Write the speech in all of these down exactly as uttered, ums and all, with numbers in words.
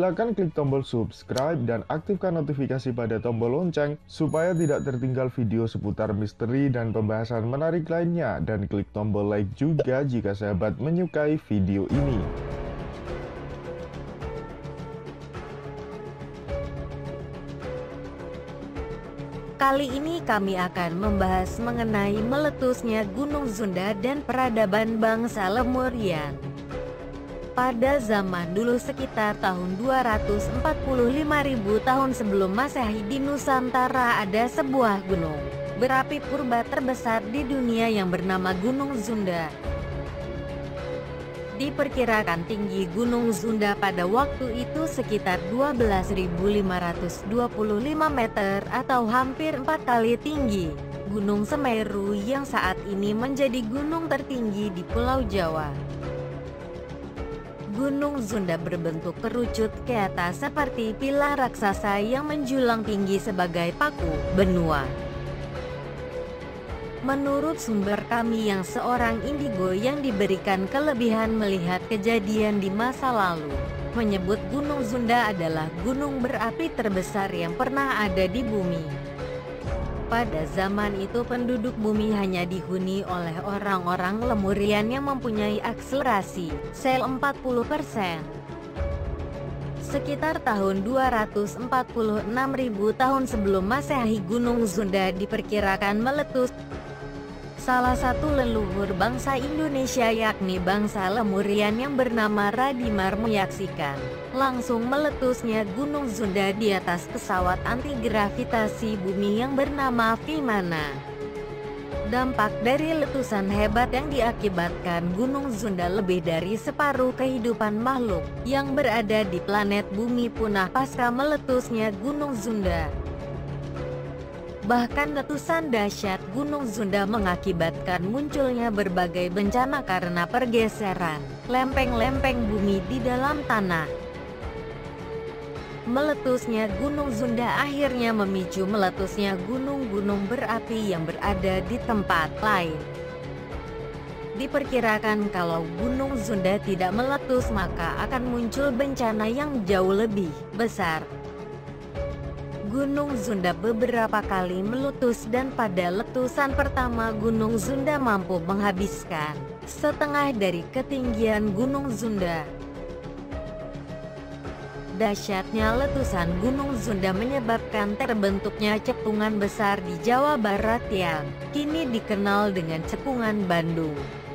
Silakan klik tombol subscribe dan aktifkan notifikasi pada tombol lonceng supaya tidak tertinggal video seputar misteri dan pembahasan menarik lainnya, dan klik tombol like juga jika sahabat menyukai video ini. Kali ini kami akan membahas mengenai meletusnya Gunung Sunda dan peradaban bangsa Lemurian. Pada zaman dulu sekitar tahun dua ratus empat puluh lima ribu tahun sebelum Masehi di Nusantara ada sebuah gunung berapi purba terbesar di dunia yang bernama Gunung Sunda. Diperkirakan tinggi Gunung Sunda pada waktu itu sekitar dua belas ribu lima ratus dua puluh lima meter atau hampir empat kali tinggi Gunung Semeru yang saat ini menjadi gunung tertinggi di Pulau Jawa. Gunung Sunda berbentuk kerucut ke atas seperti pilar raksasa yang menjulang tinggi sebagai paku benua. Menurut sumber kami yang seorang indigo yang diberikan kelebihan melihat kejadian di masa lalu, menyebut Gunung Sunda adalah gunung berapi terbesar yang pernah ada di bumi. Pada zaman itu penduduk bumi hanya dihuni oleh orang-orang Lemurian yang mempunyai akselerasi sel empat puluh persen. Sekitar tahun dua ratus empat puluh enam ribu tahun sebelum Masehi Gunung Sunda diperkirakan meletus. Salah satu leluhur bangsa Indonesia yakni bangsa Lemurian yang bernama Radimar menyaksikan langsung meletusnya Gunung Sunda di atas pesawat anti-gravitasi bumi yang bernama Vimana. Dampak dari letusan hebat yang diakibatkan Gunung Sunda lebih dari separuh kehidupan makhluk yang berada di planet bumi punah pasca meletusnya Gunung Sunda. Bahkan letusan dahsyat Gunung Sunda mengakibatkan munculnya berbagai bencana karena pergeseran lempeng-lempeng bumi di dalam tanah. Meletusnya Gunung Sunda akhirnya memicu meletusnya gunung-gunung berapi yang berada di tempat lain. Diperkirakan kalau Gunung Sunda tidak meletus maka akan muncul bencana yang jauh lebih besar. Gunung Sunda beberapa kali meletus dan pada letusan pertama Gunung Sunda mampu menghabiskan setengah dari ketinggian Gunung Sunda. Dahsyatnya letusan Gunung Sunda menyebabkan terbentuknya cekungan besar di Jawa Barat yang kini dikenal dengan Cekungan Bandung.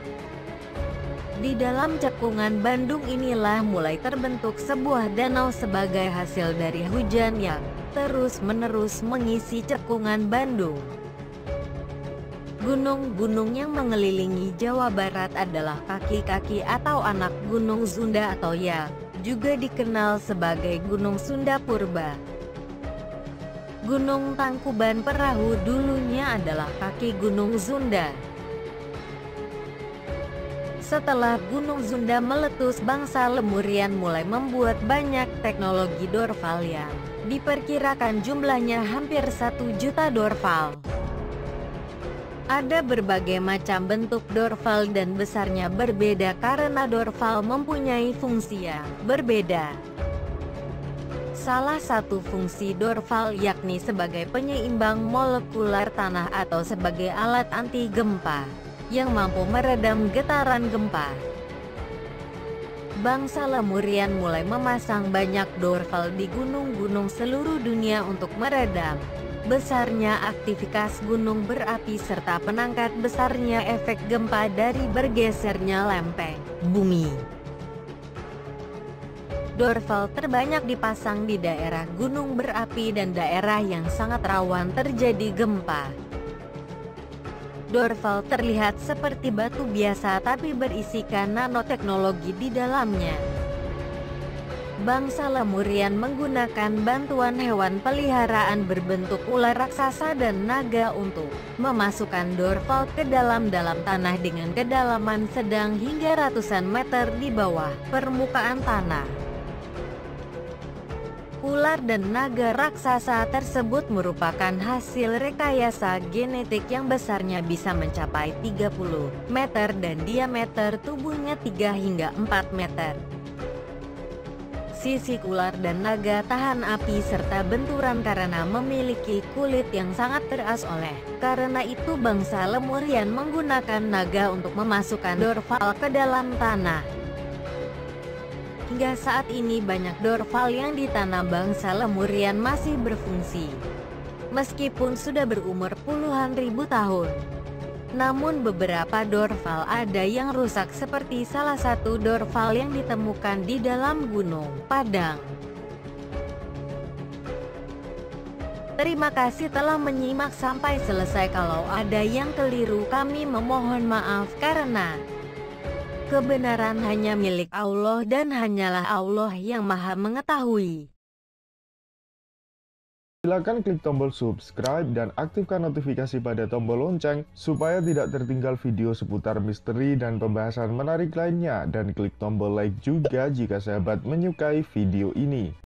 Di dalam Cekungan Bandung inilah mulai terbentuk sebuah danau sebagai hasil dari hujan yang terus-menerus mengisi Cekungan Bandung. Gunung-gunung yang mengelilingi Jawa Barat adalah kaki-kaki atau anak Gunung Sunda atau yang juga dikenal sebagai Gunung Sunda Purba. Gunung Tangkuban Perahu dulunya adalah kaki Gunung Sunda. Setelah Gunung Sunda meletus, bangsa Lemurian mulai membuat banyak teknologi dorval yang diperkirakan jumlahnya hampir satu juta dorval. Ada berbagai macam bentuk dorval dan besarnya berbeda karena dorval mempunyai fungsi yang berbeda. Salah satu fungsi dorval yakni sebagai penyeimbang molekular tanah atau sebagai alat anti gempa yang mampu meredam getaran gempa. Bangsa Lemurian mulai memasang banyak dorval di gunung-gunung seluruh dunia untuk meredam besarnya aktivitas gunung berapi serta penangkat besarnya efek gempa dari bergesernya lempeng bumi. Dorval terbanyak dipasang di daerah gunung berapi dan daerah yang sangat rawan terjadi gempa. Dorval terlihat seperti batu biasa tapi berisikan nanoteknologi di dalamnya. Bangsa Lemurian menggunakan bantuan hewan peliharaan berbentuk ular raksasa dan naga untuk memasukkan dorval ke dalam-dalam tanah dengan kedalaman sedang hingga ratusan meter di bawah permukaan tanah. Ular dan naga raksasa tersebut merupakan hasil rekayasa genetik yang besarnya bisa mencapai tiga puluh meter dan diameter tubuhnya tiga hingga empat meter. sisik ular dan naga tahan api serta benturan karena memiliki kulit yang sangat keras. Oleh karena itu bangsa Lemurian menggunakan naga untuk memasukkan dorval ke dalam tanah. Hingga saat ini banyak dorval yang ditanam bangsa Lemurian masih berfungsi. Meskipun sudah berumur puluhan ribu tahun. Namun beberapa dorval ada yang rusak seperti salah satu dorval yang ditemukan di dalam Gunung Padang. Terima kasih telah menyimak sampai selesai. Kalau ada yang keliru kami memohon maaf karena kebenaran hanya milik Allah dan hanyalah Allah yang Maha Mengetahui. Silakan klik tombol subscribe dan aktifkan notifikasi pada tombol lonceng supaya tidak tertinggal video seputar misteri dan pembahasan menarik lainnya, dan klik tombol like juga jika sahabat menyukai video ini.